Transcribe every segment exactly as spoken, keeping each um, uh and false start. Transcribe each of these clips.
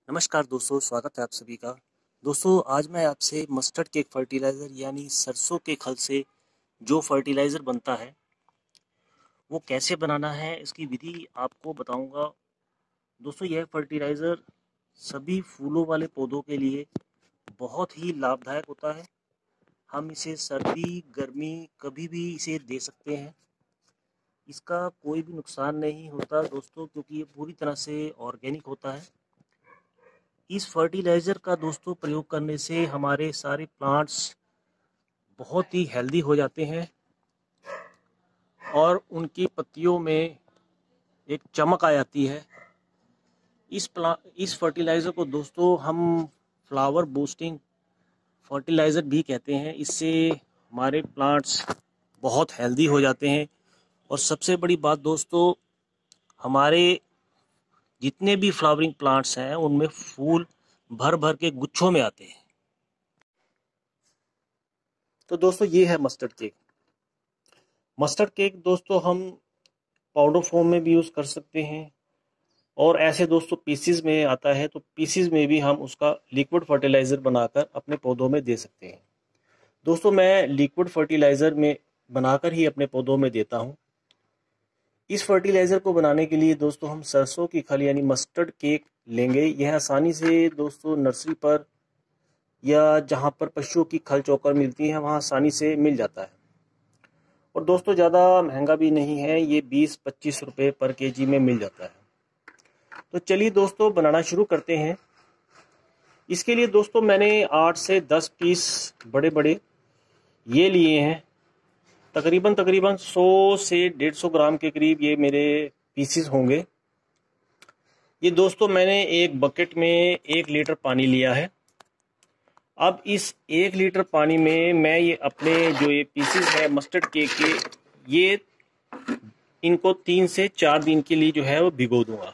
नमस्कार दोस्तों, स्वागत है आप सभी का। दोस्तों आज मैं आपसे मस्टर्ड केक फर्टिलाइज़र यानी सरसों के खल से जो फर्टिलाइज़र बनता है वो कैसे बनाना है इसकी विधि आपको बताऊंगा। दोस्तों यह फर्टिलाइज़र सभी फूलों वाले पौधों के लिए बहुत ही लाभदायक होता है। हम इसे सर्दी गर्मी कभी भी इसे दे सकते हैं। इसका कोई भी नुकसान नहीं होता दोस्तों, क्योंकि ये पूरी तरह से ऑर्गेनिक होता है। इस फर्टिलाइज़र का दोस्तों प्रयोग करने से हमारे सारे प्लांट्स बहुत ही हेल्दी हो जाते हैं और उनकी पत्तियों में एक चमक आ जाती है। इस प्ला इस फर्टिलाइज़र को दोस्तों हम फ्लावर बूस्टिंग फर्टिलाइज़र भी कहते हैं। इससे हमारे प्लांट्स बहुत हेल्दी हो जाते हैं और सबसे बड़ी बात दोस्तों, हमारे जितने भी फ्लावरिंग प्लांट्स हैं उनमें फूल भर भर के गुच्छों में आते हैं। तो दोस्तों ये है मस्टर्ड केक। मस्टर्ड केक दोस्तों हम पाउडर फॉर्म में भी यूज़ कर सकते हैं और ऐसे दोस्तों पीसीज में आता है, तो पीसीज में भी हम उसका लिक्विड फर्टिलाइज़र बनाकर अपने पौधों में दे सकते हैं। दोस्तों मैं लिक्विड फर्टिलाइज़र में बनाकर ही अपने पौधों में देता हूँ। इस फर्टिलाइज़र को बनाने के लिए दोस्तों हम सरसों की खल यानी मस्टर्ड केक लेंगे। यह आसानी से दोस्तों नर्सरी पर या जहाँ पर पशुओं की खल चोकर मिलती है वहाँ आसानी से मिल जाता है और दोस्तों ज़्यादा महंगा भी नहीं है, ये बीस पच्चीस रुपये पर केजी में मिल जाता है। तो चलिए दोस्तों बनाना शुरू करते हैं। इसके लिए दोस्तों मैंने आठ से दस पीस बड़े बड़े ये लिए हैं। तकरीबन तकरीबन सौ से डेढ़ सौ ग्राम के करीब ये मेरे पीसीस होंगे। ये दोस्तों मैंने एक बकेट में एक लीटर पानी लिया है। अब इस एक लीटर पानी में मैं ये अपने जो ये पीसीस है मस्टर्ड केक के, ये इनको तीन से चार दिन के लिए जो है वो भिगो दूंगा।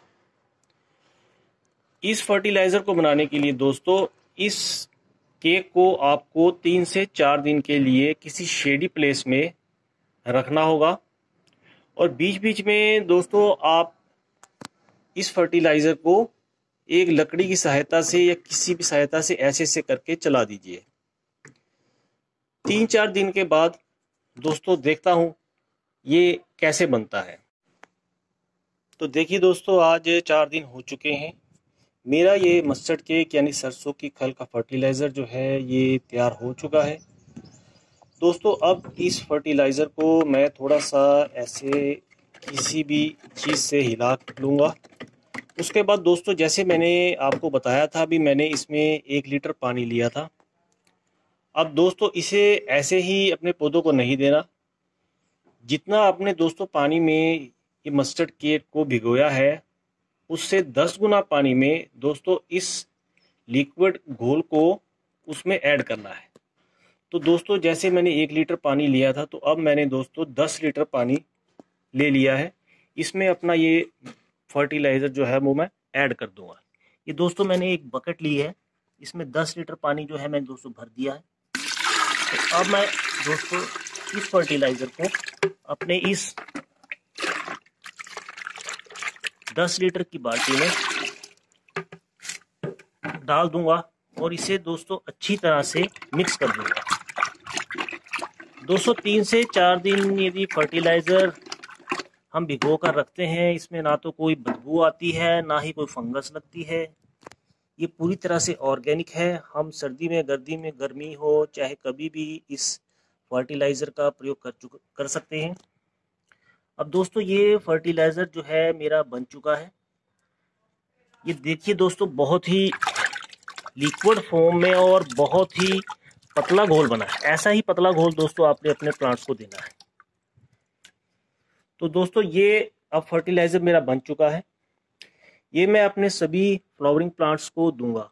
इस फर्टिलाइज़र को बनाने के लिए दोस्तों इस केक को आपको तीन से चार दिन के लिए किसी शेडी प्लेस में रखना होगा और बीच बीच में दोस्तों आप इस फर्टिलाइज़र को एक लकड़ी की सहायता से या किसी भी सहायता से ऐसे ऐसे करके चला दीजिए। तीन चार दिन के बाद दोस्तों देखता हूँ ये कैसे बनता है। तो देखिए दोस्तों आज चार दिन हो चुके हैं। मेरा ये मस्टर्ड केक यानी सरसों की खल का फर्टिलाइज़र जो है ये तैयार हो चुका है। दोस्तों अब इस फर्टिलाइज़र को मैं थोड़ा सा ऐसे किसी भी चीज़ से हिला लूँगा। उसके बाद दोस्तों जैसे मैंने आपको बताया था, अभी मैंने इसमें एक लीटर पानी लिया था। अब दोस्तों इसे ऐसे ही अपने पौधों को नहीं देना। जितना आपने दोस्तों पानी में ये मस्टर्ड केक को भिगोया है उससे दस गुना पानी में दोस्तों इस लिक्विड घोल को उसमें ऐड करना है। तो दोस्तों जैसे मैंने एक लीटर पानी लिया था, तो अब मैंने दोस्तों दस लीटर पानी ले लिया है। इसमें अपना ये फर्टिलाइज़र जो है वो मैं ऐड कर दूंगा। ये दोस्तों मैंने एक बकेट ली है, इसमें दस लीटर पानी जो है मैंने दोस्तों भर दिया है। तो अब मैं दोस्तों इस फर्टिलाइज़र को अपने इस दस लीटर की बाल्टी में डाल दूंगा और इसे दोस्तों अच्छी तरह से मिक्स कर दूंगा। दोस्तों तीन से चार दिन यदि फर्टिलाइज़र हम भिगो कर रखते हैं, इसमें ना तो कोई बदबू आती है ना ही कोई फंगस लगती है। ये पूरी तरह से ऑर्गेनिक है। हम सर्दी में गर्दी में गर्मी हो चाहे कभी भी इस फर्टिलाइज़र का प्रयोग कर चुका कर सकते हैं। अब दोस्तों ये फर्टिलाइज़र जो है मेरा बन चुका है। ये देखिए दोस्तों बहुत ही लिक्विड फॉर्म में और बहुत ही पतला घोल बना है। ऐसा ही पतला घोल दोस्तों आपने अपने प्लांट्स को देना है। तो दोस्तों ये अब फर्टिलाइज़र मेरा बन चुका है। ये मैं अपने सभी फ्लावरिंग प्लांट्स को दूंगा।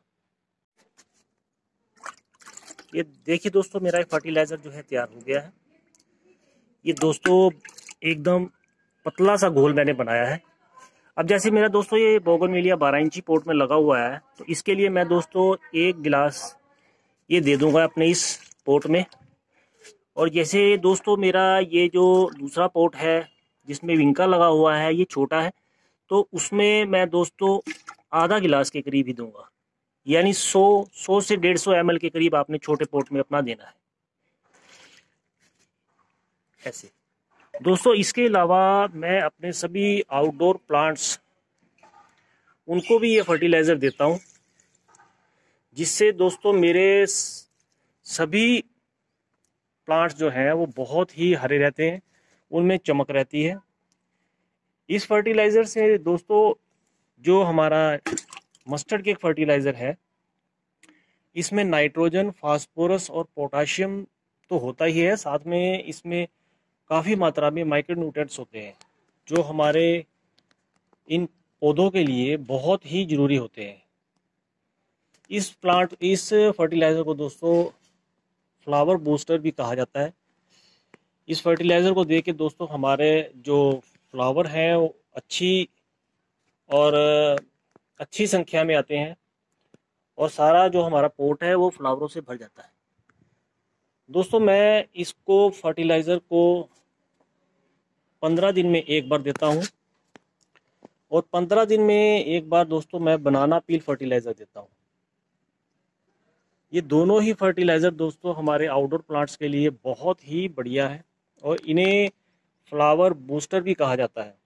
ये देखिए दोस्तों मेरा फर्टिलाइज़र जो है तैयार हो गया है। ये दोस्तों एकदम पतला सा घोल मैंने बनाया है। अब जैसे मेरा दोस्तों ये बोगनविलिया बारह इंची पोट में लगा हुआ है, तो इसके लिए मैं दोस्तों एक गिलास ये दे दूंगा अपने इस पोट में। और जैसे दोस्तों मेरा ये जो दूसरा पोट है जिसमें विंका लगा हुआ है ये छोटा है, तो उसमें मैं दोस्तों आधा गिलास के करीब ही दूंगा। यानी सौ सौ से डेढ़ सौ एम एल के करीब आपने छोटे पॉट में अपना देना है ऐसे। दोस्तों इसके अलावा मैं अपने सभी आउटडोर प्लांट्स उनको भी ये फर्टिलाइज़र देता हूँ, जिससे दोस्तों मेरे सभी प्लांट्स जो हैं वो बहुत ही हरे रहते हैं, उनमें चमक रहती है। इस फर्टिलाइज़र से दोस्तों जो हमारा मस्टर्ड केक फर्टिलाइज़र है, इसमें नाइट्रोजन, फास्फोरस और पोटाशियम तो होता ही है, साथ में इसमें काफ़ी मात्रा में माइक्रो न्यूट्रिएंट्स होते हैं जो हमारे इन पौधों के लिए बहुत ही ज़रूरी होते हैं। इस प्लांट इस फर्टिलाइज़र को दोस्तों फ्लावर बूस्टर भी कहा जाता है। इस फर्टिलाइज़र को दे के दोस्तों हमारे जो फ्लावर हैं वो अच्छी और अच्छी संख्या में आते हैं और सारा जो हमारा पोट है वो फ्लावरों से भर जाता है। दोस्तों मैं इसको फर्टिलाइज़र को पंद्रह दिन में एक बार देता हूँ और पंद्रह दिन में एक बार दोस्तों मैं बनाना पील फर्टिलाइज़र देता हूँ। ये दोनों ही फर्टिलाइज़र दोस्तों हमारे आउटडोर प्लांट्स के लिए बहुत ही बढ़िया है और इन्हें फ्लावर बूस्टर भी कहा जाता है।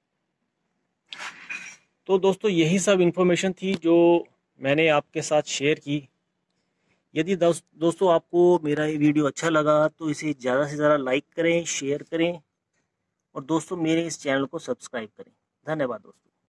तो दोस्तों यही सब इन्फॉर्मेशन थी जो मैंने आपके साथ शेयर की। यदि दोस्त, दोस्तों आपको मेरा ये वीडियो अच्छा लगा तो इसे ज़्यादा से ज़्यादा लाइक करें, शेयर करें और दोस्तों मेरे इस चैनल को सब्सक्राइब करें। धन्यवाद दोस्तों।